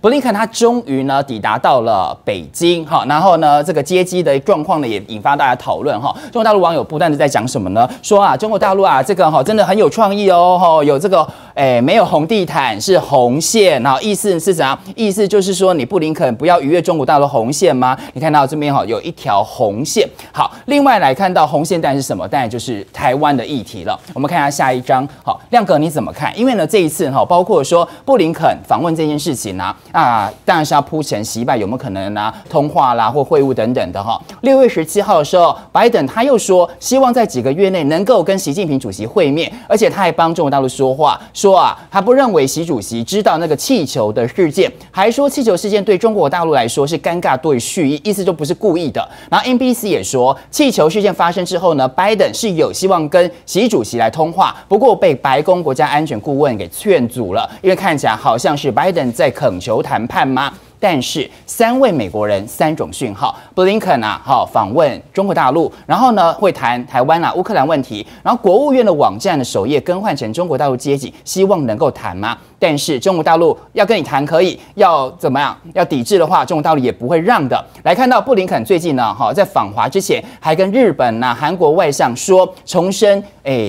布林肯他终于呢抵达到了北京，哈，然后呢这个接机的状况呢也引发大家讨论哈。中国大陆网友不断的在讲什么呢？说啊，中国大陆啊这个哈真的很有创意哦，哈，有这个没有红地毯是红线，然后意思是怎样？意思就是说你布林肯不要逾越中国大陆红线吗？你看到这边哈有一条红线。好，另外来看到红线当然是什么？当然就是台湾的议题了。我们看一下下一张。好，亮哥你怎么看？因为呢这一次哈，包括说布林肯访问这件事情呢，当然是要铺陈习拜有没有可能呢通话啦或会晤等等的哈。6月17号的时候，拜登他又说希望在几个月内能够跟习近平主席会面，而且他还帮中国大陆说话，说啊他不认为习主席知道那个气球的事件，还说气球事件对中国大陆来说是尴尬对蓄意，意思就不是故意的。然后 NBC 也说，气球事件发生之后呢，拜登是有希望跟习主席来通话，不过被白宫国家安全顾问给劝阻了，因为看起来好像是拜登在恳求谈判吗？但是3位美国人3种讯号，布林肯访问中国大陆，然后呢会谈台湾乌克兰问题，然后国务院的网站的首页更换成中国大陆街景，希望能够谈吗？但是中国大陆要跟你谈可以，要怎么样？要抵制的话，中国大陆也不会让的。来看到布林肯最近呢，在访华之前还跟日本韩国外相说，重申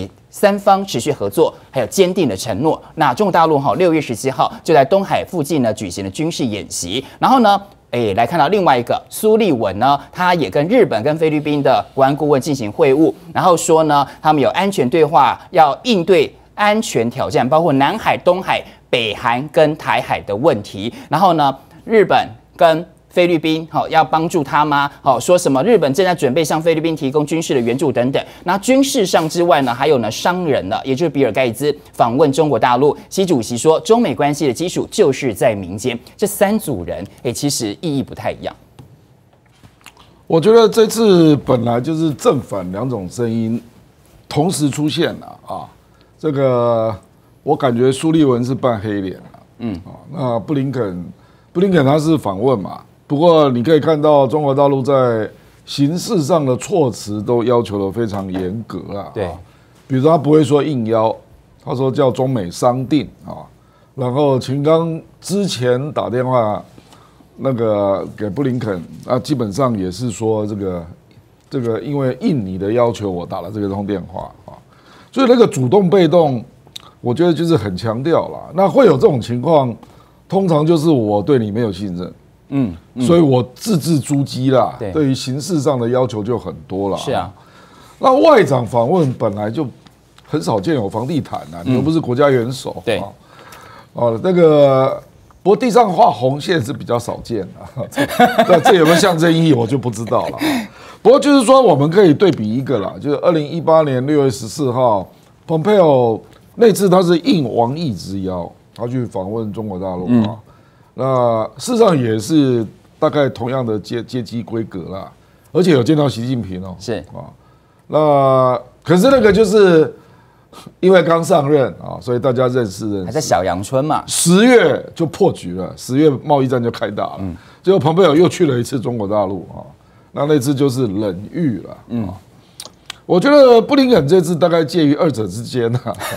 3方持续合作，还有坚定的承诺。那中国大陆6月17号就在东海附近呢举行了军事演习，然后呢，来看到另外一个苏立文呢，他也跟日本跟菲律宾的国安顾问进行会晤，然后说呢，他们有安全对话，要应对安全挑战，包括南海、东海、北韩跟台海的问题。然后呢，日本跟菲律宾要帮助他吗？说什么日本正在准备向菲律宾提供军事的援助等等。那军事上之外呢，还有呢商人了，也就是比尔盖茨访问中国大陆。习主席说，中美关系的基础就是在民间。这3组人，其实意义不太一样。 我觉得这次本来就是正反2种声音同时出现了啊。这个我感觉苏立文是扮黑脸了，那布林肯他是访问嘛。不过你可以看到，中国大陆在形式上的措辞都要求的非常严格啊。 对， 比如说他不会说应邀，他说叫中美商定啊。然后秦刚之前打电话那个给布林肯基本上也是说这个因为应你的要求，我打了这个通电话啊。所以那个主动被动，我觉得就是很强调啦。那会有这种情况，通常就是我对你没有信任。所以我字字珠玑啦，对于形式上的要求就很多了。 是啊， 那外长访问本来就很少见有房地毯啊，你又不是国家元首。 对， 那个不过地上画红线是比较少见的，这有没有象征意义我就不知道了。不过就是说，我们可以对比一个啦，就是2018年6月14号，Pompeo 那次他是应王毅之邀，他去访问中国大陆啊。那事实上也是大概同样的接机规格啦，而且有见到习近平哦。 是那可是那个就是因为刚上任所以大家认识， 还在小阳春嘛。 10月就破局了，10月贸易战就开打了。结果蓬佩奥又去了一次中国大陆那次就是冷遇了。我觉得布林肯这次大概介于2者之间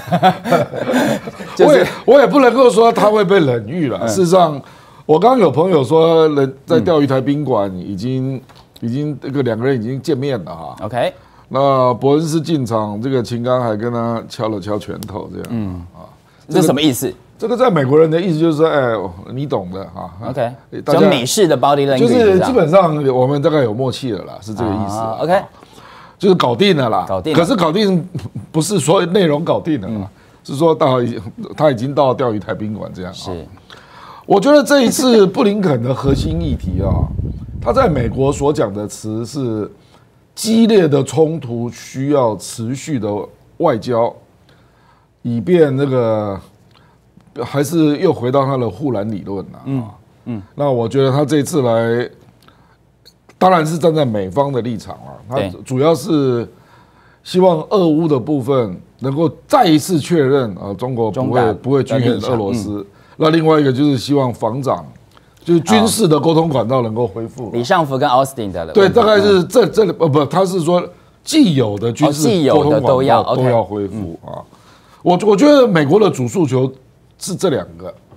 我也不能够说他会被冷遇了。事实上，我刚刚有朋友说，在钓鱼台宾馆已经这个2个人已经见面了 OK， 那伯恩斯进场，这个秦刚还跟他敲了敲拳头，这样这什么意思？ 这个在美国人的意思就是说，你懂的 OK， 就美式的 body language， 就是基本上我们大概有默契了啦，是这个意思。 OK。 就是搞定了啦， 搞定了。 可是搞定不是说内容搞定了啦，是说他已经到钓鱼台宾馆这样。 是， 我觉得这一次布林肯的核心议题他在美国所讲的词是激烈的冲突需要持续的外交，以便那个还是又回到他的护栏理论那我觉得他这次来。当然是站在美方的立场他主要是希望俄乌的部分能够再一次确认中国不会军援俄罗斯。那另外一个就是希望防长，就是军事的沟通管道能够恢复。 李尚福跟 Austin 的对，大概是这不，他是说既有的军事沟通管道都要恢复我觉得美国的主诉求是这2个。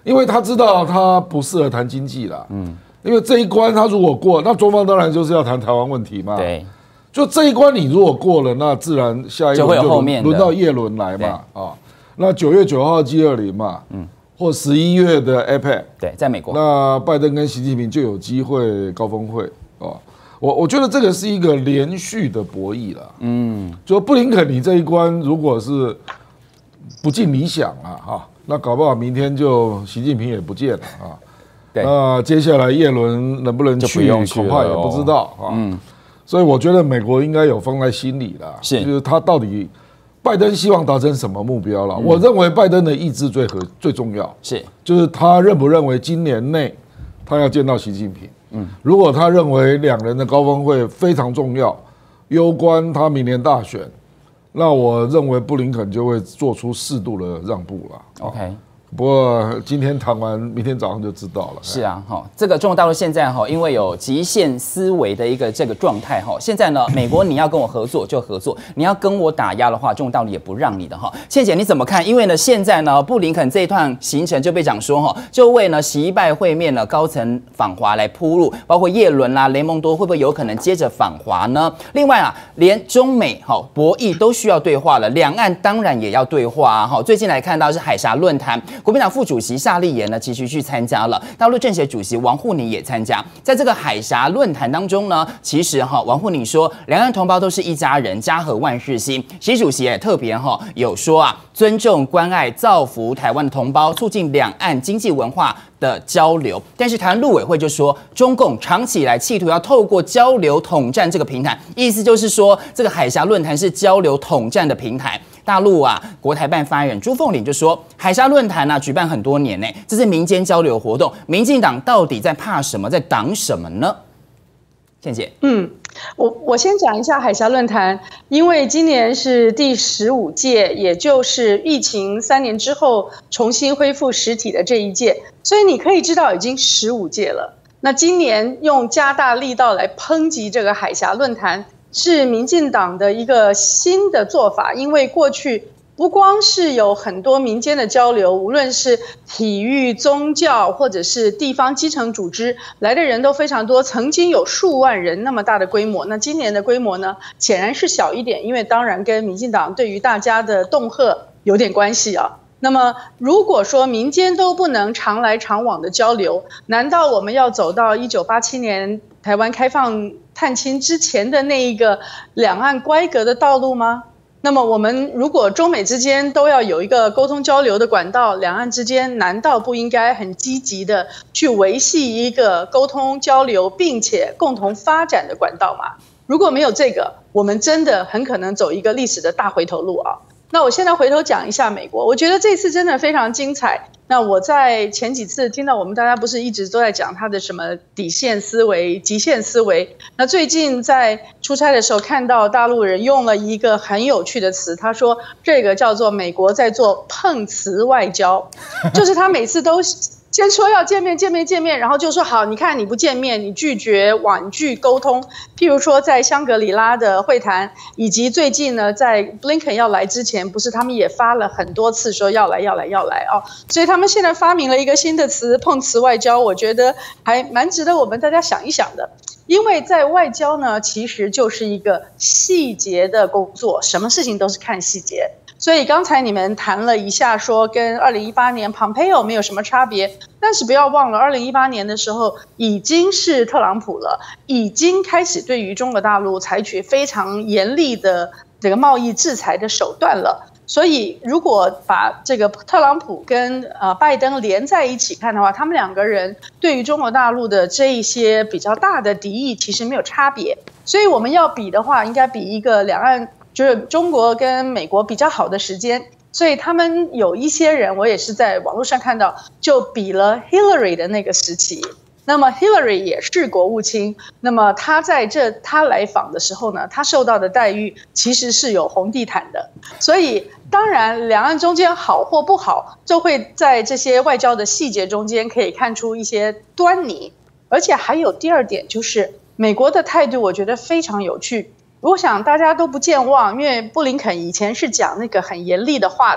因为他知道他不适合谈经济啦。因为这一关他如果过，那中方当然就是要谈台湾问题嘛。 对， 就这一关你如果过了，那自然下一轮就轮到叶伦来嘛。啊，那9月9号 G20 嘛，或11月的 APEC， 对，在美国， 那拜登跟习近平就有机会高峰会啊。我觉得这个是一个连续的博弈了。就布林肯你这一关如果是不尽理想啊，那搞不好明天就习近平也不见了啊。那接下来叶伦能不能去，恐怕也不知道啊。所以我觉得美国应该有放在心里啦，就是他到底拜登希望达成什么目标了。我认为拜登的意志最重要，就是他认不认为今年内他要见到习近平。如果他认为两人的高峰会非常重要，攸关他明年大选，那我认为布林肯就会做出适度的让步了。 OK。 不过今天谈完，明天早上就知道了。 是啊，这个中国大陆现在因为有极限思维的一个这个状态现在呢，美国你要跟我合作就合作，你要跟我打压的话，中国大陆也不让你的倩姐你怎么看？因为呢，现在呢，布林肯这一趟行程就被讲说就为呢习拜会面呢高层访华来铺路，包括叶伦啦、雷蒙多会不会有可能接着访华呢？另外连中美博弈都需要对话了，两岸当然也要对话最近来看到是海峡论坛。国民党副主席夏立言呢，其实去参加了，大陆政协主席王沪宁也参加。在这个海峡论坛当中呢，其实王沪宁说，两岸同胞都是一家人，家和万事兴。习主席也特别有说尊重、关爱、造福台湾的同胞，促进两岸经济文化的交流。但是台湾陆委会就说，中共长期以来企图要透过交流统战这个平台，意思就是说，这个海峡论坛是交流统战的平台。大陆国台办发言人朱凤麟就说，海峡论坛举办很多年这是民间交流活动，民进党到底在怕什么，在挡什么呢？倩姐， 我先讲一下海峡论坛，因为今年是第15届，也就是疫情3年之后重新恢复实体的这一届，所以你可以知道已经15届了。那今年用加大力道来抨击这个海峡论坛，是民进党的一个新的做法，因为过去不光是有很多民间的交流，无论是体育、宗教或者是地方基层组织，来的人都非常多，曾经有数万人那么大的规模。那今年的规模呢，显然是小一点，因为当然跟民进党对于大家的恫吓有点关系啊。那么如果说民间都不能常来常往的交流，难道我们要走到1987年台湾开放探亲之前的那一个两岸乖隔的道路吗？那么我们如果中美之间都要有一个沟通交流的管道，两岸之间难道不应该很积极的去维系一个沟通交流并且共同发展的管道吗？如果没有这个，我们真的很可能走一个历史的大回头路啊。那我现在回头讲一下美国，我觉得这次真的非常精彩。那我在前几次听到我们大家不是一直都在讲他的什么底线思维、极限思维，那最近在出差的时候看到大陆人用了一个很有趣的词，他说这个叫做美国在做碰瓷外交，就是他每次都先说要见面，然后就说好，你看你不见面，你拒绝婉拒沟通。譬如说在香格里拉的会谈，以及最近呢，在布林肯要来之前，不是他们也发了很多次说要来哦，所以他们现在发明了一个新的词，碰瓷外交，我觉得还蛮值得我们大家想一想的。因为在外交呢，其实就是一个细节的工作，什么事情都是看细节。所以刚才你们谈了一下说跟2018年 Pompeo 没有什么差别，但是不要忘了2018年的时候已经是特朗普了，已经开始对于中国大陆采取非常严厉的这个贸易制裁的手段了。所以如果把这个特朗普跟拜登连在一起看的话，他们两个人对于中国大陆的这一些比较大的敌意其实没有差别。所以我们要比的话，应该比一个两岸就是中国跟美国比较好的时间，所以他们有一些人，我也是在网络上看到，就比了 Hillary 的那个时期。那么 Hillary 也是国务卿，那么他来访的时候呢，他受到的待遇其实是有红地毯的。所以当然两岸中间好或不好，就会在这些外交的细节中间可以看出一些端倪。而且还有第二点，就是美国的态度，我觉得非常有趣。我想大家都不健忘，因为布林肯以前是讲那个很严厉的话的，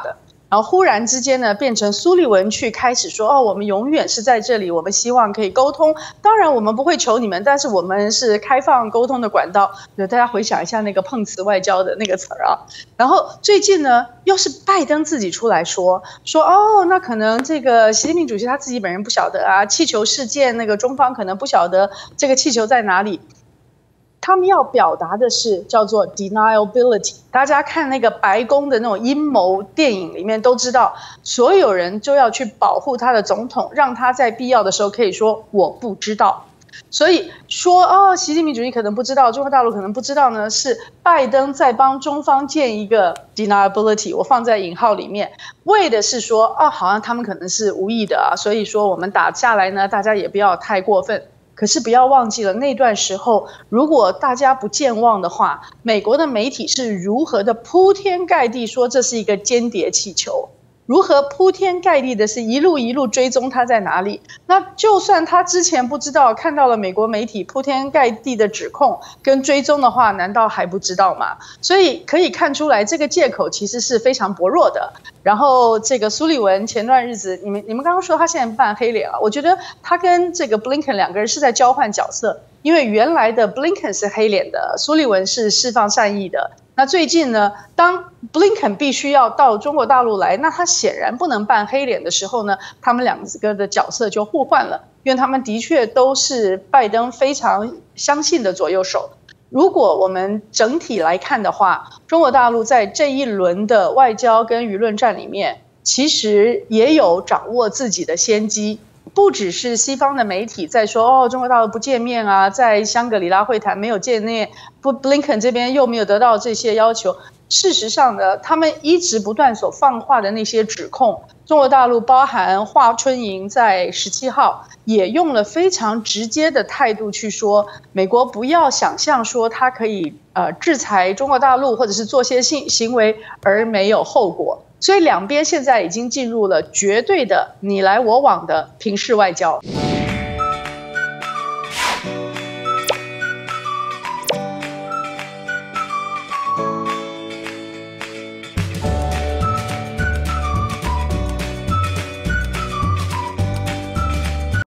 然后忽然之间呢，变成苏利文去开始说，哦，我们永远是在这里，我们希望可以沟通。当然，我们不会求你们，但是我们是开放沟通的管道。大家回想一下那个碰瓷外交的那个词儿啊。然后最近呢，又是拜登自己出来说，哦，那可能这个习近平主席他自己本人不晓得啊，气球事件那个中方可能不晓得这个气球在哪里。他们要表达的是叫做 deniability。大家看那个白宫的那种阴谋电影里面都知道，所有人就要去保护他的总统，让他在必要的时候可以说我不知道。所以说哦，习近平主席可能不知道，中国大陆可能不知道呢，是拜登在帮中方建一个 deniability， 我放在引号里面，为的是说哦，好像他们可能是无意的啊，所以说我们打下来呢，大家也不要太过分。可是不要忘记了那段时候，如果大家不健忘的话，美国的媒体是如何的铺天盖地说这是一个间谍气球，如何铺天盖地的是一路一路追踪他在哪里。那就算他之前不知道，看到了美国媒体铺天盖地的指控跟追踪的话，难道还不知道吗？所以可以看出来，这个借口其实是非常薄弱的。然后这个苏利文前段日子，你们刚刚说他现在扮黑脸了，我觉得他跟这个 Blinken 两个人是在交换角色，因为原来的 Blinken 是黑脸的，苏利文是释放善意的。那最近呢，当 Blinken 必须要到中国大陆来，那他显然不能扮黑脸的时候呢，他们两个的角色就互换了，因为他们的确都是拜登非常相信的左右手。如果我们整体来看的话，中国大陆在这一轮的外交跟舆论战里面，其实也有掌握自己的先机。不只是西方的媒体在说哦，中国大陆不见面啊，在香格里拉会谈没有见面，Blinken 这边又没有得到这些要求。事实上呢，他们一直不断所放话的那些指控，中国大陆包含华春莹在17号也用了非常直接的态度去说，美国不要想象说它可以制裁中国大陆或者是做些行为而没有后果。所以两边现在已经进入了绝对的你来我往的平视外交。